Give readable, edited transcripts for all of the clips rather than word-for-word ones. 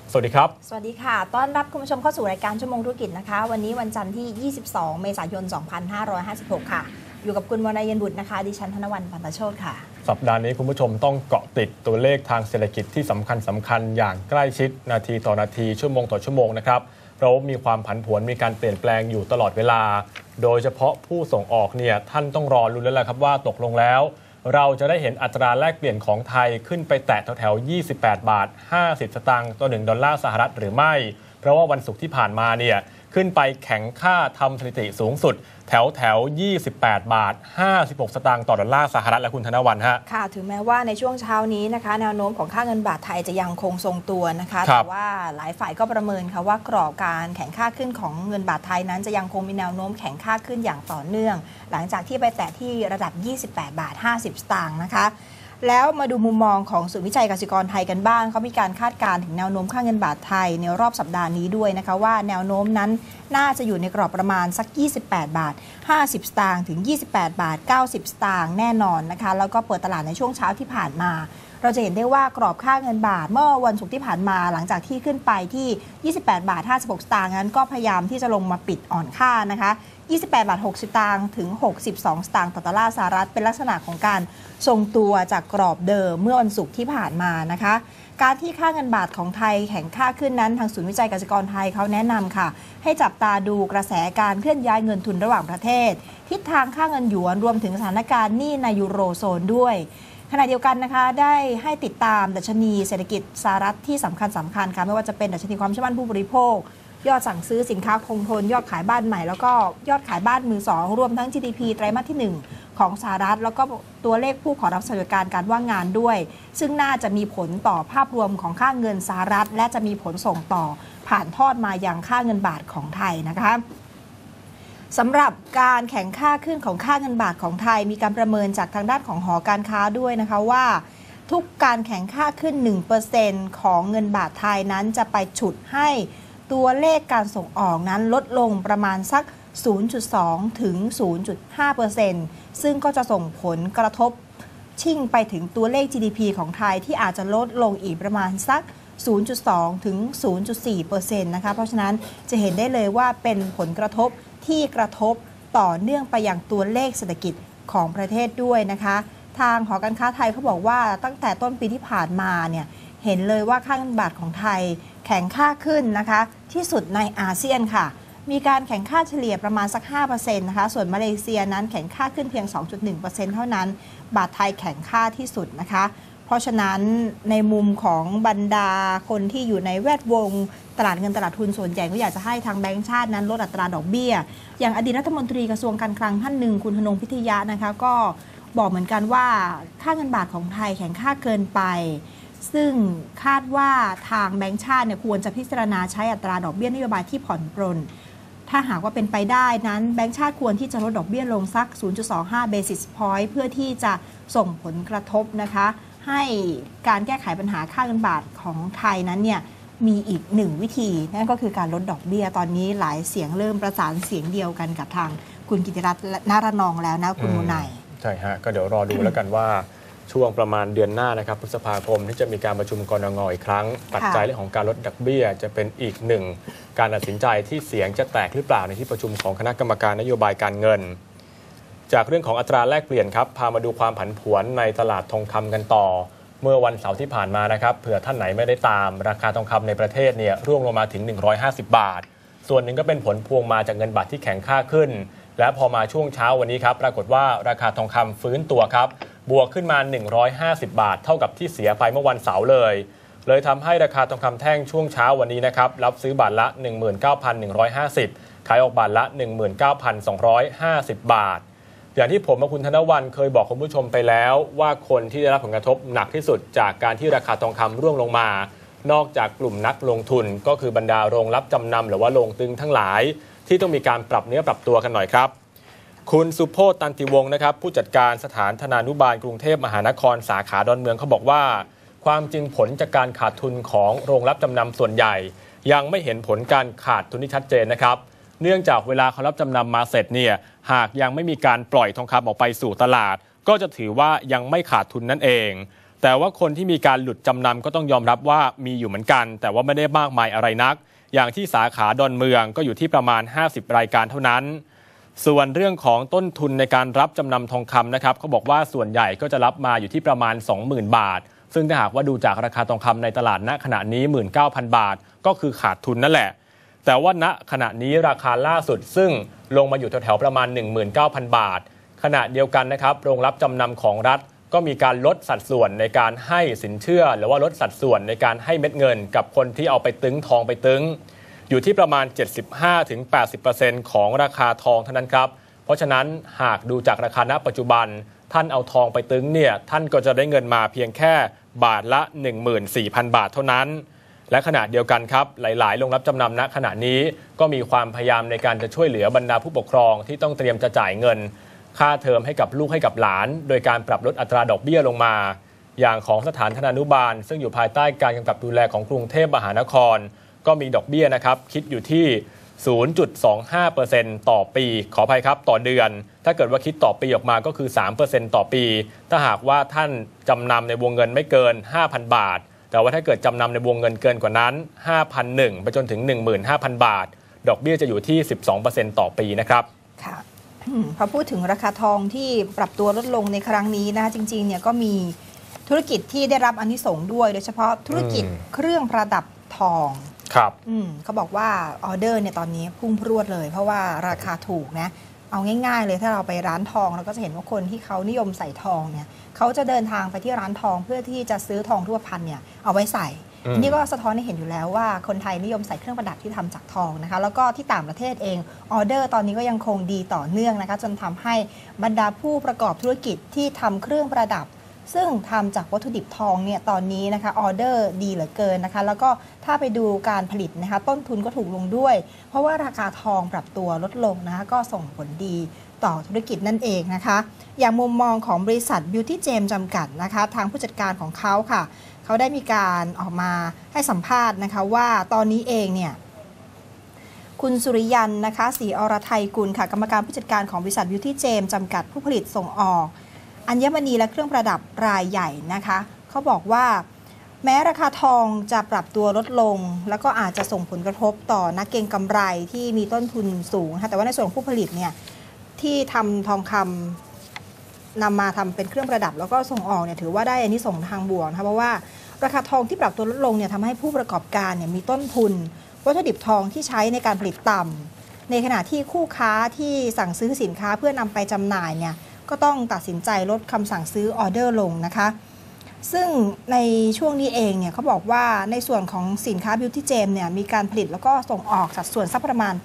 สวัสดีครับสวัสดีค่ะต้อนรับคุณผู้ชมเข้าสู่รายการชั่วโมงธุรกิจนะคะวันนี้วันจันทร์ที่ 22 เมษายน 2556 ค่ะอยู่กับคุณวรรณเย็นบุตรนะคะดิฉันธนวรรณ ปันตโชติค่ะสัปดาห์นี้คุณผู้ชมต้องเกาะติดตัวเลขทางเศรษฐกิจที่สำคัญอย่างใกล้ชิดนาทีต่อนาทีชั่วโมงต่อชั่วโมงนะครับเพราะมีความผันผวนมีการเปลี่ยนแปลงอยู่ตลอดเวลาโดยเฉพาะผู้ส่งออกเนี่ยท่านต้องรอลุ้นแล้วแหละครับว่าตกลงแล้วเราจะได้เห็นอัตราแลกเปลี่ยนของไทยขึ้นไปแตะแถวๆ28 บาท 50 สตางค์ต่อ1ดอลลาร์สหรัฐหรือไม่เพราะว่าวันศุกร์ที่ผ่านมาเนี่ยขึ้นไปแข็งค่าทำสถิติสูงสุดแถว28 บาท 56 สตางค์ต่อดอลลาร์สหรัฐและคุณธนวรรณฮะค่ะถึงแม้ว่าในช่วงเช้านี้นะคะแนวโน้มของค่าเงินบาทไทยจะยังคงทรงตัวนะคะแต่ว่าหลายฝ่ายก็ประเมินค่ะว่ากรอบการแข่งค่าขึ้นของเงินบาทไทยนั้นจะยังคงมีแนวโน้มแข่งค่าขึ้นอย่างต่อเนื่องหลังจากที่ไปแตะที่ระดับ28 บาท 50 สตางค์นะคะแล้วมาดูมุมมองของศูนย์วิจัยกสิกรไทยกันบ้างเขามีการคาดการณ์ถึงแนวโน้มค่าเงินบาทไทยในรอบสัปดาห์นี้ด้วยนะคะว่าแนวโน้มนั้นน่าจะอยู่ในกรอบประมาณสัก28 บาท 50 สตางค์ถึง28 บาท 90 สตางค์แน่นอนนะคะแล้วก็เปิดตลาดในช่วงเช้าที่ผ่านมาเราจะเห็นได้ว่ากรอบค่าเงินบาทเมื่อวันศุกร์ที่ผ่านมาหลังจากที่ขึ้นไปที่28 บาท 56 สตางค์นั้นก็พยายามที่จะลงมาปิดอ่อนค่านะคะ28 บาท 60 สตางค์ถึง62 สตางค์ต่อดอลลาร์สหรัฐเป็นลักษณะของการทรงตัวจากกรอบเดิมเมื่อวันศุกร์ที่ผ่านมานะคะการที่ค่าเงินบาทของไทยแข็งค่าขึ้นนั้นทางศูนย์วิจัยกสิกรไทยเขาแนะนำค่ะให้จับตาดูกระแสการเคลื่อนย้ายเงินทุนระหว่างประเทศทิศทางค่าเงินหยวนรวมถึงสถานการณ์หนี้ในยูโรโซนด้วยขณะเดียวกันนะคะได้ให้ติดตามดัชนีเศรษฐกิจสหรัฐที่สำคัญค่ะไม่ว่าจะเป็นดัชนีความเชื่อมั่นผู้บริโภคยอดสั่งซื้อสินค้าคงทนยอดขายบ้านใหม่แล้วก็ยอดขายบ้านมือสองรวมทั้ง GDP ไตรมาสที่1ของสหรัฐแล้วก็ตัวเลขผู้ขอรับสวัสดิการว่างงานด้วยซึ่งน่าจะมีผลต่อภาพรวมของค่าเงินสหรัฐและจะมีผลส่งต่อผ่านทอดมายังค่าเงินบาทของไทยนะคะสำหรับการแข่งค่าขึ้นของค่าเงินบาทของไทยมีการประเมินจากทางด้านของหอการค้าด้วยนะคะว่าทุกการแข่งค่าขึ้น 1% ของเงินบาทไทยนั้นจะไปฉุดให้ตัวเลขการส่งออกนั้นลดลงประมาณสัก 0.2 ถึง 0.5% ซึ่งก็จะส่งผลกระทบชิ่งไปถึงตัวเลข GDP ของไทยที่อาจจะลดลงอีกประมาณสัก 0.2 ถึง 0.4% นะคะเพราะฉะนั้นจะเห็นได้เลยว่าเป็นผลกระทบที่กระทบต่อเนื่องไปยังตัวเลขเศรษฐกิจของประเทศด้วยนะคะทางหอการค้าไทยเขาบอกว่าตั้งแต่ต้นปีที่ผ่านมาเนี่ยเห็นเลยว่าค่าเงินบาทของไทยแข็งค่าขึ้นนะคะที่สุดในอาเซียนค่ะมีการแข่งค่าเฉลี่ยประมาณสัก 5% นะคะส่วนมาเลเซียนั้นแข่งค่าขึ้นเพียง 2.1% เท่านั้นบาทไทยแข็งค่าที่สุดนะคะเพราะฉะนั้นในมุมของบรรดาคนที่อยู่ในแวดวงตลาดเงินตลาดทุนส่วนใหญ่ก็อยากจะให้ทางแบงก์ชาตินั้นลดอัตราดอกเบี้ยอย่างอดีตรัฐมนตรีกระทรวงการคลังท่านหนึ่งคุณธนงพิทยะนะคะก็บอกเหมือนกันว่าค่าเงินบาทของไทยแข็งค่าเกินไปซึ่งคาดว่าทางแบงก์ชาติเนี่ยควรจะพิจารณาใช้อัตราดอกเบี้ยนโยบายที่ผ่อนปรนถ้าหากว่าเป็นไปได้นั้นแบงก์ชาติควรที่จะลดดอกเบี้ยลงสัก 0.25 basis point เพื่อที่จะส่งผลกระทบนะคะให้การแก้ไขปัญหาค่าเงินบาทของไทยนั้นเนี่ยมีอีกหนึ่งวิธีนั่นก็คือการลดดอกเบี้ยตอนนี้หลายเสียงเริ่มประสานเสียงเดียวกันกับทางคุณกิติรัตน์นารนองแล้วนะคุณมูนัยใช่ฮะก็เดี๋ยวรอดูแล้วกันว่าช่วงประมาณเดือนหน้านะครับพฤษภาคมที่จะมีการประชุมกนง.อีกครั้งปัจจัยเรื่องของการลดดอกเบี้ยจะเป็นอีกหนึ่งการตัดสินใจที่เสียงจะแตกหรือเปล่าในที่ประชุมของคณะกรรมการนโยบายการเงินจากเรื่องของอัตราแลกเปลี่ยนครับพามาดูความผันผวนในตลาดทองคำกันต่อเมื่อวันเสาร์ที่ผ่านมานะครับเผื่อท่านไหนไม่ได้ตามราคาทองคำในประเทศเนี่ยร่วงลงมาถึง150 บาทส่วนหนึ่งก็เป็นผลพวงมาจากเงินบาทที่แข็งค่าขึ้นและพอมาช่วงเช้าวันนี้ครับปรากฏว่าราคาทองคำฟื้นตัวครับบวกขึ้นมา150 บาทเท่ากับที่เสียไปเมื่อวันเสาร์เลยทำให้ราคาทองคำแท่งช่วงเช้าวันนี้นะครับรับซื้อบาทละ 19,150 ขายออกบาทละ 19,250 บาทอย่างที่ผมกับคุณธนวรรณเคยบอกคุณผู้ชมไปแล้วว่าคนที่ได้รับผลกระทบหนักที่สุดจากการที่ราคาทองคำร่วงลงมานอกจากกลุ่มนักลงทุนก็คือบรรดาโรงรับจำนำหรือว่าโรงตึงทั้งหลายที่ต้องมีการปรับเนื้อปรับตัวกันหน่อยครับคุณสุโพธ ตันติวงศ์นะครับผู้จัดการสถานธนานุบาลกรุงเทพมหานครสาขาดอนเมืองเขาบอกว่าความจริงผลจากการขาดทุนของโรงรับจำนำส่วนใหญ่ยังไม่เห็นผลการขาดทุนที่ชัดเจนนะครับเนื่องจากเวลาเขารับจำนำมาเสร็จเนี่ยหากยังไม่มีการปล่อยทองคำออกไปสู่ตลาดก็จะถือว่ายังไม่ขาดทุนนั่นเองแต่ว่าคนที่มีการหลุดจำนำก็ต้องยอมรับว่ามีอยู่เหมือนกันแต่ว่าไม่ได้มากมายอะไรนักอย่างที่สาขาดอนเมืองก็อยู่ที่ประมาณ50รายการเท่านั้นส่วนเรื่องของต้นทุนในการรับจำนำทองคำนะครับเขาบอกว่าส่วนใหญ่ก็จะรับมาอยู่ที่ประมาณ 20,000 บาทซึ่งถ้าหากว่าดูจากราคาทองคำในตลาดณขณะนี้ 19,000 บาทก็คือขาดทุนนั่นแหละแต่ว่าณขณะนี้ราคาล่าสุดซึ่งลงมาอยู่แถวๆประมาณ 19,000 บาทขณะเดียวกันนะครับโรงรับจำนำของรัฐก็มีการลดสัดส่วนในการให้สินเชื่อหรือว่าลดสัดส่วนในการให้เม็ดเงินกับคนที่เอาไปตึงทองไปตึงอยู่ที่ประมาณ 75-80% ของราคาทองเท่านั้นครับเพราะฉะนั้นหากดูจากราคาณปัจจุบันท่านเอาทองไปตึงเนี่ยท่านก็จะได้เงินมาเพียงแค่บาทละ 14,000 บาทเท่านั้นและขณะเดียวกันครับหลายๆโรงรับจำนำณขณะนี้ก็มีความพยายามในการจะช่วยเหลือบรรดาผู้ปกครองที่ต้องเตรียมจะจ่ายเงินค่าเทอมให้กับลูกให้กับหลานโดยการปรับลดอัตราดอกเบี้ยลงมาอย่างของสถานธนานุบาลซึ่งอยู่ภายใต้การกำกับดูแลของกรุงเทพมหานครก็มีดอกเบี้ยนะครับคิดอยู่ที่ 0.25% ต่อปีขออภัยครับต่อเดือนถ้าเกิดว่าคิดต่อปีออกมาก็คือ 3% ต่อปีถ้าหากว่าท่านจำนำในวงเงินไม่เกิน 5,000 บาทแต่ว่าถ้าเกิดจำนำในวงเงินเกินกว่านั้น 5,100 ไปจนถึง 15,000 บาทดอกเบี้ยจะอยู่ที่ 12% ต่อปีนะครับค่ะพอพูดถึงราคาทองที่ปรับตัวลดลงในครั้งนี้นะจริงๆเนี่ยก็มีธุรกิจที่ได้รับอานิสงส์ด้วยโดยเฉพาะธุรกิจเครื่องประดับทองครับเขาบอกว่าออเดอร์เนี่ยตอนนี้พุ่งพรวดเลยเพราะว่าราคาถูกนะเอาง่ายๆเลยถ้าเราไปร้านทองเราก็จะเห็นว่าคนที่เขานิยมใส่ทองเนี่ยเขาจะเดินทางไปที่ร้านทองเพื่อที่จะซื้อทองรูปพรรณเนี่ยเอาไว้ใส่นี่ก็สะท้อนให้เห็นอยู่แล้วว่าคนไทยนิยมใส่เครื่องประดับที่ทำจากทองนะคะแล้วก็ที่ต่างประเทศเองออเดอร์ตอนนี้ก็ยังคงดีต่อเนื่องนะคะจนทำให้บรรดาผู้ประกอบธุรกิจที่ทำเครื่องประดับซึ่งทำจากวัตถุดิบทองเนี่ยตอนนี้นะคะออเดอร์ดีเหลือเกินนะคะแล้วก็ถ้าไปดูการผลิตนะคะต้นทุนก็ถูกลงด้วยเพราะว่าราคาทองปรับตัวลดลงนะคะก็ส่งผลดีต่อธุรกิจนั่นเองนะคะอย่างมุมมองของบริษัท Beauty Gem จำกัดนะคะทางผู้จัดการของเขาค่ะเขาได้มีการออกมาให้สัมภาษณ์นะคะว่าตอนนี้เองเนี่ยคุณสุริยันนะคะศรีอรไทยกุลค่ะกรรมการผู้จัดการของบริษัท Beauty Gem จำกัดผู้ผลิตส่งออกอัญมณีและเครื่องประดับรายใหญ่นะคะเขาบอกว่าแม้ราคาทองจะปรับตัวลดลงแล้วก็อาจจะส่งผลกระทบต่อนักเก็งกำไรที่มีต้นทุนสูงแต่ว่าในส่วนของผู้ผลิตเนี่ยที่ทำทองคำนำมาทำเป็นเครื่องประดับแล้วก็ส่งออกเนี่ยถือว่าได้อานิสงส์ทางบวกนะคะเพราะว่าราคาทองที่ปรับตัวลดลงเนี่ยทำให้ผู้ประกอบการเนี่ยมีต้นทุนวัตถุดิบทองที่ใช้ในการผลิตต่ำในขณะที่คู่ค้าที่สั่งซื้อสินค้าเพื่อนำไปจำหน่ายเนี่ยก็ต้องตัดสินใจลดคำสั่งซื้อออเดอร์ลงนะคะซึ่งในช่วงนี้เองเนี่ยเขาบอกว่าในส่วนของสินค้า Beauty Gem เนี่ยมีการผลิตแล้วก็ส่งออกสัดส่วนสักประมาณ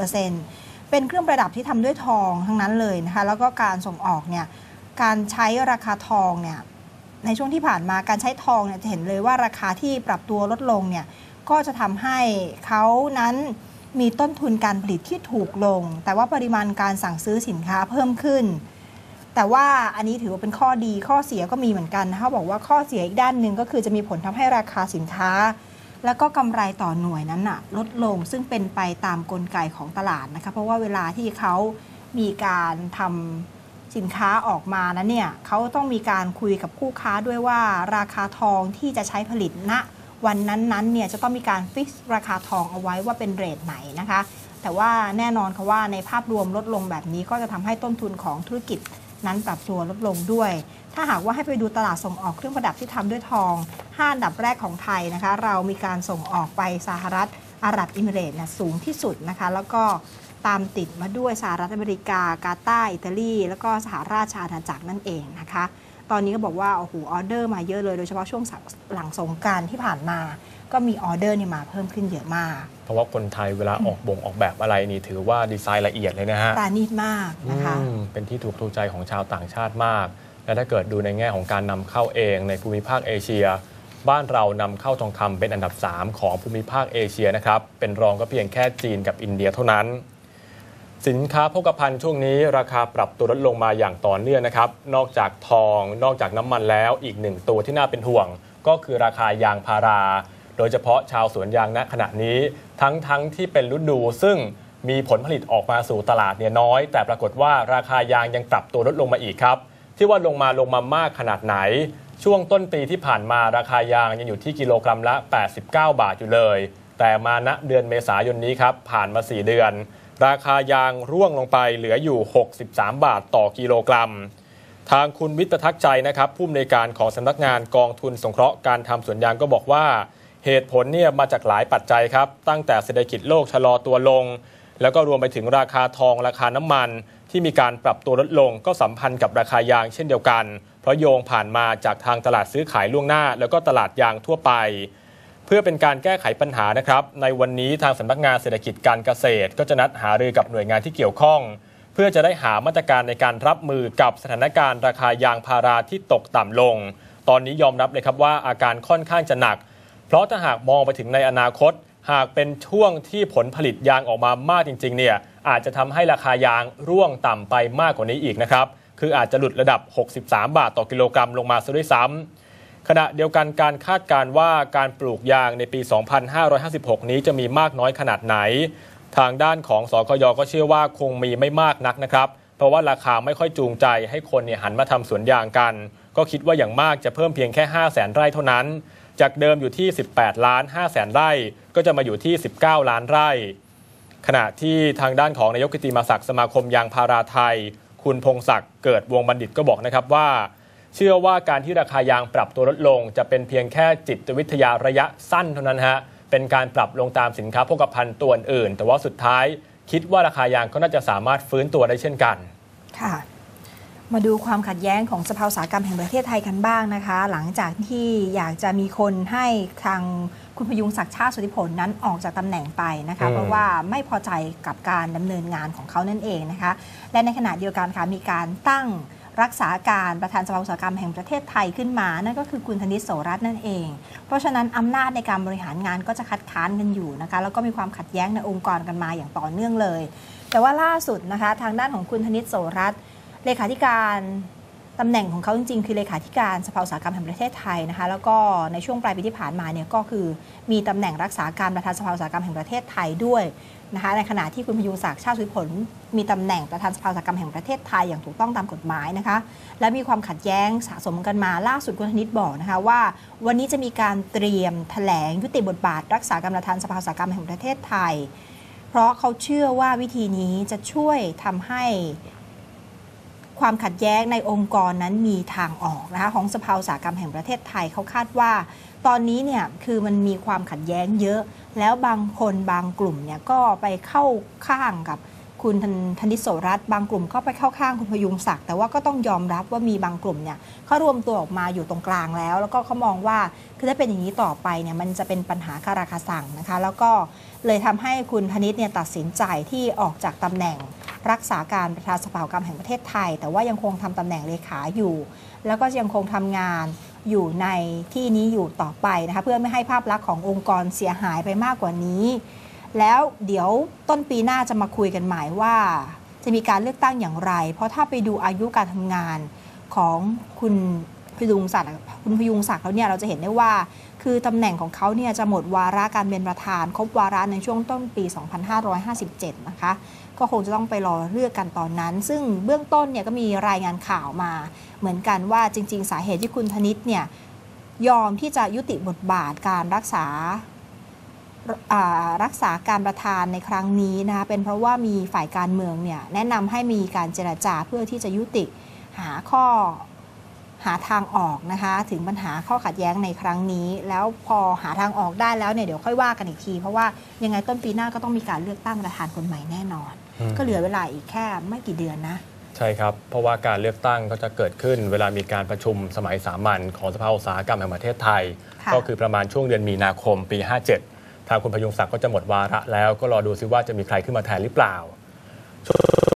80%เป็นเครื่องประดับที่ทำด้วยทองทั้งนั้นเลยนะคะแล้วก็การส่งออกเนี่ยการใช้ราคาทองเนี่ยในช่วงที่ผ่านมาการใช้ทองเนี่ยจะเห็นเลยว่าราคาที่ปรับตัวลดลงเนี่ยก็จะทำให้เขานั้นมีต้นทุนการผลิตที่ถูกลงแต่ว่าปริมาณการสั่งซื้อสินค้าเพิ่มขึ้นแต่ว่าอันนี้ถือว่าเป็นข้อดีข้อเสียก็มีเหมือนกันเขาบอกว่าข้อเสียอีกด้านหนึ่งก็คือจะมีผลทำให้ราคาสินค้าแล้วก็กำไรต่อหน่วยนั้นน่ะลดลงซึ่งเป็นไปตามกลไกของตลาดนะคะเพราะว่าเวลาที่เขามีการทำสินค้าออกมานั้นเนี่ยเขาต้องมีการคุยกับคู่ค้าด้วยว่าราคาทองที่จะใช้ผลิตณวันนั้นเนี่ยจะต้องมีการฟิกซ์ราคาทองเอาไว้ว่าเป็นเรทไหนนะคะแต่ว่าแน่นอนค่ะว่าในภาพรวมลดลงแบบนี้ก็จะทำให้ต้นทุนของธุรกิจนั้นปรับตัวลดลงด้วยถ้าหากว่าให้ไปดูตลาดส่งออกเครื่องประดับที่ทำด้วยทอง5อันดับแรกของไทยนะคะเรามีการส่งออกไปสหรัฐอาหรับเอมิเรตส์สูงที่สุดนะคะแล้วก็ตามติดมาด้วยสหรัฐอเมริกากาตาร์อิตาลีแล้วก็สหราชอาณาจักรนั่นเองนะคะตอนนี้ก็บอกว่าโอ้โหออเดอร์มาเยอะเลยโดยเฉพาะช่วงหลังสงกรานต์ที่ผ่านมาก็มีออเดอร์นี่มาเพิ่มขึ้นเยอะมากเพราะว่าคนไทยเวลาออกแบบอะไรนี่ถือว่าดีไซน์ละเอียดเลยนะฮะปราณีตมากนะคะเป็นที่ถูกใจของชาวต่างชาติมากและถ้าเกิดดูในแง่ของการนำเข้าเองในภูมิภาคเอเชียบ้านเรานำเข้าทองคำเป็นอันดับ3ของภูมิภาคเอเชียนะครับเป็นรองก็เพียงแค่จีนกับอินเดียเท่านั้นสินค้าโภคภัณฑ์ช่วงนี้ราคาปรับตัวลดลงมาอย่างต่อเนื่องนะครับนอกจากทองนอกจากน้ำมันแล้วอีกหนึ่งตัวที่น่าเป็นห่วงก็คือราคายางพาราโดยเฉพาะชาวสวนยางณขณะนี้ทั้งที่เป็นฤดูซึ่งมีผลผลิตออกมาสู่ตลาดเนี่ยน้อยแต่ปรากฏว่าราคายางยังปรับตัวลดลงมาอีกครับที่ว่าลงมามากขนาดไหนช่วงต้นปีที่ผ่านมาราคายางยังอยู่ที่กิโลกรัมละ89 บาทอยู่เลยแต่มาณเดือนเมษายนนี้ครับผ่านมา4 เดือนราคายางร่วงลงไปเหลืออยู่63 บาทต่อกิโลกรัมทางคุณวิทย์ทักษ์ใจนะครับผู้อำนวยการของสำนักงานกองทุนสงเคราะห์การทำสวนยางก็บอกว่าเหตุผลเนี่ยมาจากหลายปัจจัยครับตั้งแต่เศรษฐกิจโลกชะลอตัวลงแล้วก็รวมไปถึงราคาทองราคาน้ำมันที่มีการปรับตัวลดลงก็สัมพันธ์กับราคายางเช่นเดียวกันเพราะโยงผ่านมาจากทางตลาดซื้อขายล่วงหน้าแล้วก็ตลาดยางทั่วไปเพื่อเป็นการแก้ไขปัญหานะครับในวันนี้ทางสำนักงานเศรษฐกิจการเกษตรก็จะนัดหารือกับหน่วยงานที่เกี่ยวข้องเพื่อจะได้หามาตรการในการรับมือกับสถานการณ์ราคายางพาราที่ตกต่ำลงตอนนี้ยอมรับเลยครับว่าอาการค่อนข้างจะหนักเพราะถ้าหากมองไปถึงในอนาคตหากเป็นช่วงที่ผลผลิตยางออกมามากจริงๆเนี่ยอาจจะทำให้ราคายางร่วงต่ำไปมากกว่านี้อีกนะครับคืออาจจะหลุดระดับ63 บาทต่อกิโลกรัมลงมาซะด้วยซ้ำขณะเดียวกันการคาดการณ์ว่าการปลูกยางในปี 2556 นี้จะมีมากน้อยขนาดไหนทางด้านของสคย.ก็เชื่อว่าคงมีไม่มากนักนะครับเพราะว่าราคาไม่ค่อยจูงใจให้คนหันมาทำสวนยางกันก็คิดว่าอย่างมากจะเพิ่มเพียงแค่ 500,000 ไร่เท่านั้นจากเดิมอยู่ที่ 18,500,000 ไร่ก็จะมาอยู่ที่ 19 ล้านไร่ขณะที่ทางด้านของนายกกิติมาศักดิ์สมาคมยางพาราไทยคุณพงศักดิ์เกิดวงบัณฑิตก็บอกนะครับว่าเชื่อว่าการที่ราคายางปรับตัวลดลงจะเป็นเพียงแค่จิตวิทยาระยะสั้นเท่านั้นฮะเป็นการปรับลงตามสินค้าโภคภัณฑ์ตัวอื่นแต่ว่าสุดท้ายคิดว่าราคายางก็น่าจะสามารถฟื้นตัวได้เช่นกันค่ะมาดูความขัดแย้งของสภาอุตสาหกรรมแห่งประเทศไทยกันบ้างนะคะหลังจากที่อยากจะมีคนให้ทางคุณพยุงศักดิ์ชาติสุทธิผลนั้นออกจากตำแหน่งไปนะคะเพราะว่าไม่พอใจกับการดำเนินงานของเขานั่นเองนะคะและในขณะเดียวกันค่ะมีการตั้งรักษาการประธานสภาอุตสาหกรรมแห่งประเทศไทยขึ้นมานั่นก็คือคุณธนิต โสรัตน์นั่นเองเพราะฉะนั้นอำนาจในการบริหารงานก็จะคัดค้านกันอยู่นะคะแล้วก็มีความขัดแย้งในองค์กรกันมาอย่างต่อเนื่องเลยแต่ว่าล่าสุดนะคะทางด้านของคุณธนิต โสรัตน์เลขาธิการตำแหน่งของเขาจริงๆคือเลขาธิการสภาอุตสาหกรรมแห่งประเทศไทยนะคะแล้วก็ในช่วงปลายปีที่ผ่านมาเนี่ยก็คือมีตำแหน่งรักษาการประธานสภาอุตสาหกรรมแห่งประเทศไทยด้วยนะคะในขณะที่คุณพยุงศักดิ์ชาติสุทธิผลมีตำแหน่งประธานสภาอุตสาหกรรมแห่งประเทศไทยอย่างถูกต้องตามกฎหมายนะคะและมีความขัดแย้งสะสมกันมาล่าสุดคุณธนิตบอกนะคะว่าวันนี้จะมีการเตรียมแถลงยุติบทบาทรักษาการประธานสภาอุตสาหกรรมแห่งประเทศไทยเพราะเขาเชื่อว่าวิธีนี้จะช่วยทำให้ความขัดแย้งในองค์กรนั้นมีทางออกนะคะของสภาอุตสาหกรรมแห่งประเทศไทยเขาคาดว่าตอนนี้เนี่ยคือมันมีความขัดแย้งเยอะแล้วบางคนบางกลุ่มเนี่ยก็ไปเข้าข้างกับคุณธนิต โสรัตน์บางกลุ่มก็ไปเข้าข้างคุณพยุงศักดิ์แต่ว่าก็ต้องยอมรับว่ามีบางกลุ่มเนี่ยเขารวมตัวออกมาอยู่ตรงกลางแล้วก็เขามองว่าคือถ้าเป็นอย่างนี้ต่อไปเนี่ยมันจะเป็นปัญหาคาราคาซังนะคะแล้วก็เลยทำให้คุณธนิตเนี่ยตัดสินใจที่ออกจากตำแหน่งรักษาการประธานสภาอุตสาหกรรมแห่งประเทศไทยแต่ว่ายังคงทำตำแหน่งเลขาอยู่แล้วก็ยังคงทำงานอยู่ในที่นี้อยู่ต่อไปนะคะเพื่อไม่ให้ภาพลักษณ์ขององค์กรเสียหายไปมากกว่านี้แล้วเดี๋ยวต้นปีหน้าจะมาคุยกันใหม่ว่าจะมีการเลือกตั้งอย่างไรเพราะถ้าไปดูอายุการทำงานของคุณพยุงศักดิ์แล้วเนี่ยเราจะเห็นได้ว่าคือตำแหน่งของเขาเนี่ยจะหมดวาระการเป็นประธานครบวาระในช่วงต้นปี 2557 นะคะก็คงจะต้องไปรอเลือกกันตอนนั้นซึ่งเบื้องต้นเนี่ยก็มีรายงานข่าวมาเหมือนกันว่าจริงๆสาเหตุที่คุณธนิตเนี่ยยอมที่จะยุติบทบาทการรักษาการประธานในครั้งนี้นะคะเป็นเพราะว่ามีฝ่ายการเมืองเนี่ยแนะนำให้มีการเจรจาเพื่อที่จะยุติหาทางออกนะคะถึงปัญหาข้อขัดแย้งในครั้งนี้แล้วพอหาทางออกได้แล้วเนี่ยเดี๋ยวค่อยว่ากันอีกทีเพราะว่ายังไงต้นปีหน้าก็ต้องมีการเลือกตั้งประธานคนใหม่แน่นอนก็เหลือเวลาอีกแค่ไม่กี่เดือนนะใช่ครับเพราะว่าการเลือกตั้งก็จะเกิดขึ้นเวลามีการประชุมสมัยสามัญของสภาอุตสาหกรรมแห่งประเทศไทยก็คือประมาณช่วงเดือนมีนาคมปี 57ทางคุณพยุงศักดิ์ก็จะหมดวาระแล้วก็รอดูซิว่าจะมีใครขึ้นมาแทนหรือเปล่า